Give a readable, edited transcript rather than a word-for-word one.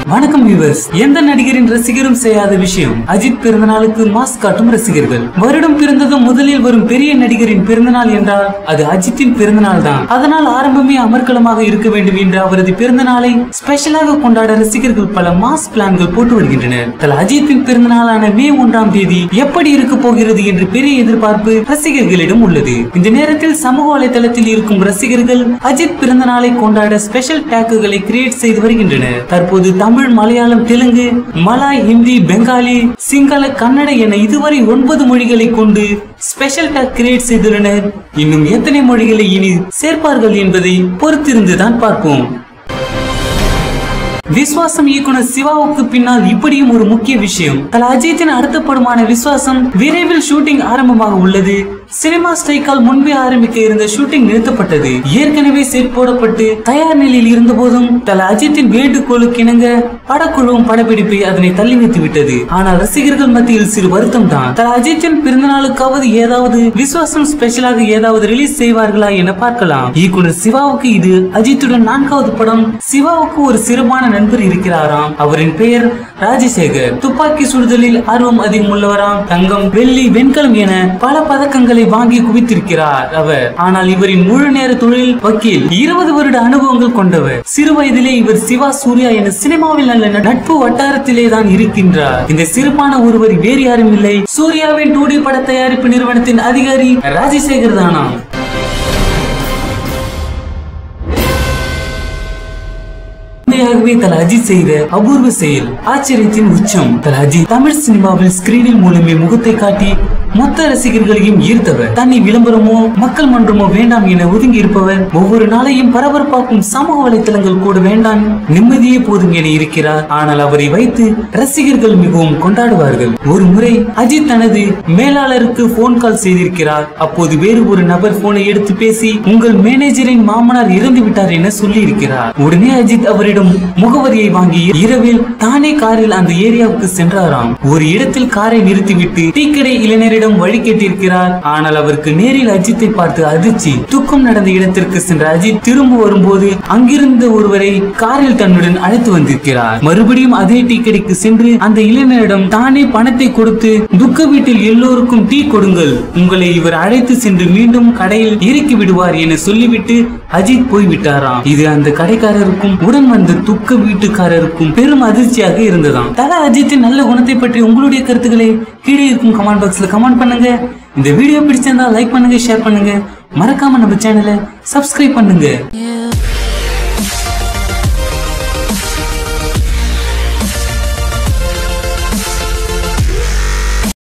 வணக்கம் வியூவர்ஸ். எந்த நடிகரின் ரசிகரும் செய்யாத விஷயம் அஜித் பிறந்தநாளுக்கு மாஸ்க் காட்டும் ரசிகர்கள். வருடம் பிறந்ததும் முதலில் வரும் பெரிய நடிகரின் பிறந்தநாள் என்றால் அது அஜித்தின் பிறந்தநாள் தான். அதனால் ஆரம்பமே அமர்க்களமாக இருக்க வேண்டும் என்று அவரது பிறந்தநாளை ஸ்பெஷலாக கொண்டாட ரசிகர்கள் பல மாஸ் பிளான்கள் போட்டு வருகின்றனர். அஜித்தின் பிறந்தநாளான மே 1ஆம் தேதி எப்படி இருக்க போகிறது என்று பெரிய எதிர்பார்ப்பு ரசிகர்களிடம் உள்ளது. இந்த நேரத்தில் சமூக வலைதளத்தில் இருக்கும் ரசிகர்கள் அஜித் பிறந்தநாளை கொண்டாட ஸ்பெஷல் டேக்குகளை கிரியேட் செய்து வருகின்றனர். தற்போது தமிழ், மலையாளம், தெலுங்கு, மலாய், ஹிந்தி, பெங்காலி, சிங்கள, கன்னட என இதுவரை 9 மொழிகளை கொண்டு ஸ்பெஷல் டேக் கிரியேட் செய்துள்ளனர். இன்னும் எத்தனை மொழிகளை இனி சேர்ப்பார்கள் என்பதை பொறுத்திருந்துதான் பார்ப்போம். விஸ்வாசம் இயக்குனர் சிவாவுக்கு பின்னால் இப்படியும் ஒரு முக்கிய விஷயம். அஜித்தின் அடுத்த படமான விஸ்வாசம் விரைவில் ஷூட்டிங் ஆரம்பமாக உள்ளது. சினிமா ஸ்ட்ரைக்கால் முன்பே ஆரம்பிக்க இருந்த ஷூட்டிங் நிறுத்தப்பட்டது. ஏற்கனவே செட் போடப்பட்டு தயார் நிலையில் இருந்த போதும் அஜித்தின் வேண்டுகோளுக்கு இணங்க படக்குழுவும் படப்பிடிப்பை அதனை தள்ளி வைத்து விட்டது. ஆனால் ரசிகர்கள் மத்தியில் சிறு வருத்தம் தான். அஜித்தின் பிறந்த நாளுக்காவது ஏதாவது விஸ்வாசம் ஸ்பெஷலாக ஏதாவது ரிலீஸ் செய்வார்களா என பார்க்கலாம். இயக்குனர் சிவாவுக்கு இது அஜித்துடன் 4வது படம். சிவாவுக்கு ஒரு சிறப்பான நண்பர் இருக்கிறாராம். அவரின் பெயர் ராஜசேகர். துப்பாக்கி சுடுதலில் ஆர்வம் அதிகம் உள்ளவராம். தங்கம், வெள்ளி, வெண்கலம் என பல பதக்கங்களை வாங்கி குவித்திருக்கிறார் அவர். ஆனால் இவரின் முழு நேர தொழில் வக்கீல். 20 வருட அனுபவங்கள் கொண்டவர். சிறு வயதிலே இவர் சிவா, சூர்யா என சினிமாவில் நல்ல நட்பு வட்டாரத்திலே தான் இருக்கின்றார். இந்த சிறப்பான ஒருவர் வேறு யாரும் இல்லை, சூர்யாவின் 2D பட தயாரிப்பு நிறுவனத்தின் அதிகாரி ராஜசேகர் தானாம். அஜித் செய்த அபூர்வ செயல், ஆச்சரியத்தின் உச்சம். அஜித் தமிழ் சினிமாவில் ஸ்கிரீனில் மூலமே முகத்தை காட்டி மொத்த ரசிகர்களையும் ஈர்த்தவர். தன்னை விளம்பரமோ மக்கள் மன்றமோ வேண்டாம் என ஒதுங்கி இருப்பவர். ஒவ்வொரு நாளையும் பரபரப்பாக்கும் சமூக வலைத்தளங்கள் கூட வேண்டாம், நிம்மதியே போதும் என இருக்கிறார். ஆனால் அவரை வைத்து ரசிகர்கள் மிகவும் கொண்டாடுவார்கள். ஒரு முறை அஜித் தனது மேலாளருக்கு போன் கால் செய்திருக்கிறார். அப்போது வேறு ஒரு நபர் போனை எடுத்து பேசி உங்கள் மேனேஜரின் மாமனார் இறந்து விட்டார் என சொல்லி இருக்கிறார். உடனே அஜித் அவரிடம் முகவரியை வாங்கி இரவில் தானே காரில் அந்த ஏரியாவுக்கு சென்றாராம். ஒரு இடத்தில் காரை நிறுத்திவிட்டு டீ கடை இளைஞரிடம் வழி கேட்டிருக்கிறார். ஆனால் அவருக்கு நேரில் அஜித்தை பார்த்து அதிர்ச்சி. துக்கம் நடந்த இடத்திற்கு சென்ற அஜித் திரும்ப வரும்போது அங்கிருந்த ஒருவரை காரில் தன்னுடன் அழைத்து வந்திருக்கிறார். மறுபடியும் அதே டீ கடைக்கு சென்று அந்த இளைஞரிடம் தானே பணத்தை கொடுத்து துக்க வீட்டில் எல்லோருக்கும் டீ கொடுங்கள், உங்களை இவர் அழைத்து சென்று மீண்டும் கடையில் இறக்கி விடுவார் என சொல்லிவிட்டு அஜித் போய்விட்டாராம். இது அந்த கடைக்காரருக்கும் உடன் வந்த துக்க வீட்டுக்காரருக்கும் பெரும் அதிர்ச்சியாக இருந்ததாம். அஜித்தின் நல்ல குணத்தை பற்றி உங்களுடைய கருத்துக்களை கீழே இருக்கும் கமெண்ட் பாக்ஸ்ல கமெண்ட் பண்ணுங்க. இந்த வீடியோ பிடிச்சிருந்தா லைக் பண்ணுங்க, ஷேர் பண்ணுங்க. மறக்காம நம்ம சேனலை சப்ஸ்கிரைப் பண்ணுங்க.